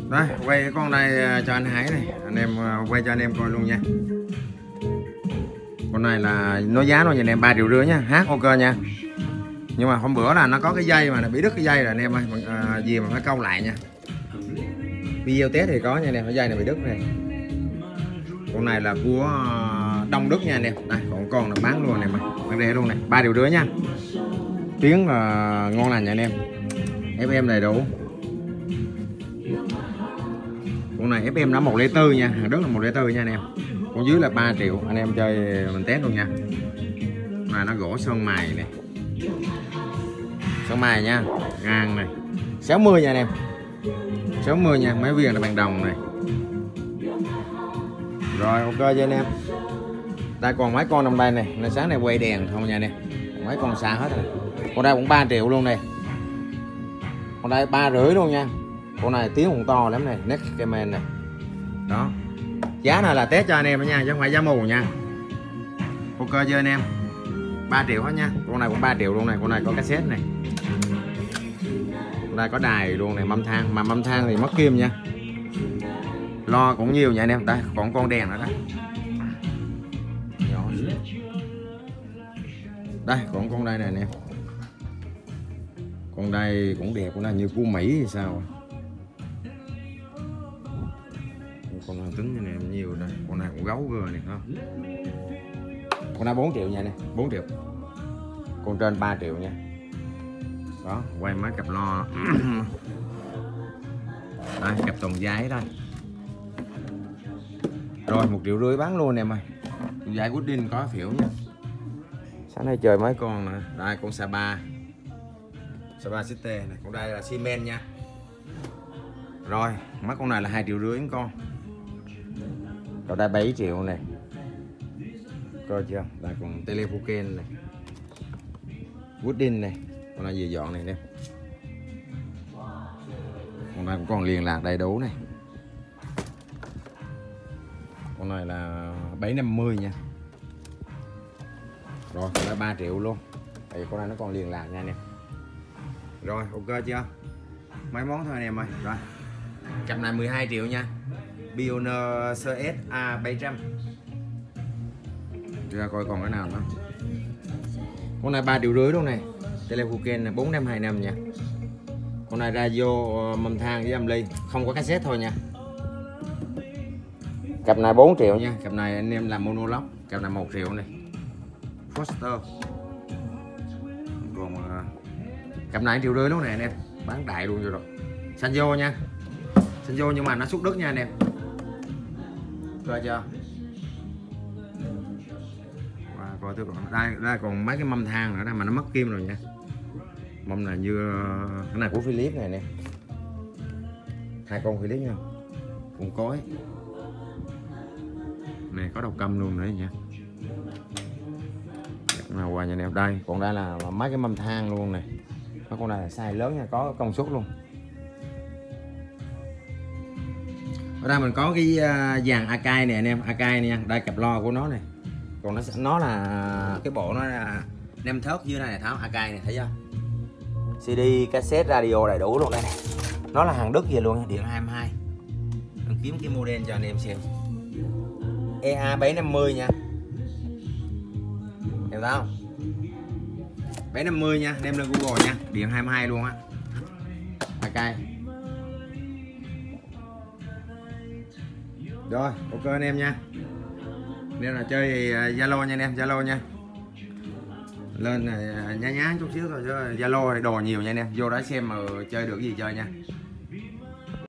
Đây, quay cái con này cho anh Hải này, anh em quay cho anh em coi luôn nha. Con này là nó giá nó như anh em 3,5 triệu nhá, hát ok nha. Nhưng mà hôm bữa là nó có cái dây mà nó bị đứt cái dây rồi anh em ơi, gì mà phải câu lại nha. Video test thì có nha anh em, cái dây này bị đứt này. Con này là của Đông Đức nha anh em. Đây, còn con là bán luôn này mà, bán rẻ luôn này, 3,5 triệu nha. Tiếng là ngon lành nha anh em. FM đầy đủ. Con này FM nó 104 nha, hàng Đức là 104 nha anh em. Con dưới là 3 triệu, anh em chơi mình test luôn nha. Mà nó gỗ sơn mài này. Sơn mài nha, ngang này. 60 nha anh em. 60 nha, mấy viên là bằng đồng này. Rồi ok cho anh em. Đây còn mấy con trong đây này, nó sáng này quay đèn không nha anh em. Mấy con xa hết rồi. Con đây cũng 3 triệu luôn này. Con đây 3,5 luôn nha. Con này tiếng cũng to lắm này, Next Camen này. Đó. Giá này là test cho anh em nha, chứ không phải giá mù nha. Ok chưa anh em? 3 triệu hết nha. Con này cũng 3 triệu luôn này, con này có cassette này. Con đây có đài luôn này, mâm than, mà mâm than thì mất kim nha. Lo cũng nhiều nha anh em. Đây, còn con đèn nữa đây. Đây, còn con đây này anh em. Con đây cũng đẹp, con này như của Mỹ thì sao? Con này tính như này nhiều đây, con này cũng gấu gờ này không? Con này 4 triệu nha này, 4 triệu. Con trên 3 triệu nha. Đó, quay mấy cặp lo. Đây, cặp toàn giấy đây. Rồi 1,5 triệu bán luôn em ơi. Giấy Woodin có phiểu nha. Sáng nay chơi mấy con nè. Đây con Saba City này, con đây là xi men nha. Rồi, mấy con này là 2,5 triệu con. Còn đây 7 triệu này. Coi chưa? Đây còn Telepoken này. Woodin này, con này gì dọn này nè. Con này cũng còn liền lạc đầy đủ này. Con này là 750 nha. Rồi, con này 3 triệu luôn. Tại vì con này nó còn liền lạc nha anh em. Rồi, ok chưa? Mấy món thôi anh em ơi. Rồi. Cặp này 12 triệu nha. Pioneer CS A700. Ra coi còn cái nào nữa. Con này 3,5 triệu luôn này. Telepoken này 4525 nha. Con này radio mâm than với âm ly, không có cassette thôi nha. Cặp này 4 triệu nha. Cặp này anh em làm monolog. Cặp này 1 triệu này. Foster. Còn cặp này 1,5 triệu luôn này anh em. Bán đại luôn rồi. Sanyo nha. Sanyo nhưng mà nó xuất đất nha anh em. Coi chưa? Và coi tôi còn đây còn mấy cái mâm than nữa đây mà nó mất kim rồi nha. Mâm này như cái này của Philips này nè. 2 con Philips nha. Con cối. Này có đầu câm luôn nữa nha. Nào qua nhà em đây, còn đây là mấy cái mâm than luôn này. Mấy con này là size lớn nha, có công suất luôn. Ở đây mình có cái dàn Akai này anh em, Akai nha, đây cặp lo của nó này. Còn nó là cái bộ nó là nem thớt dưới này tháo Akai này thấy chưa? CD, cassette, radio đầy đủ luôn đây này. Nó là hàng Đức gì luôn, điện 22. Mình kiếm cái model cho anh em xem. EA750 nha. Em thấy không? 750 nha, đem lên Google nha, điện 22 luôn á. Akai. Rồi, ok anh em nha. Nếu là chơi thì Zalo nha anh em, Zalo nha. Lên nhá nhá chút xíu thôi chứ Zalo thì đồ nhiều nha anh em, vô đó xem mà chơi được cái gì chơi nha.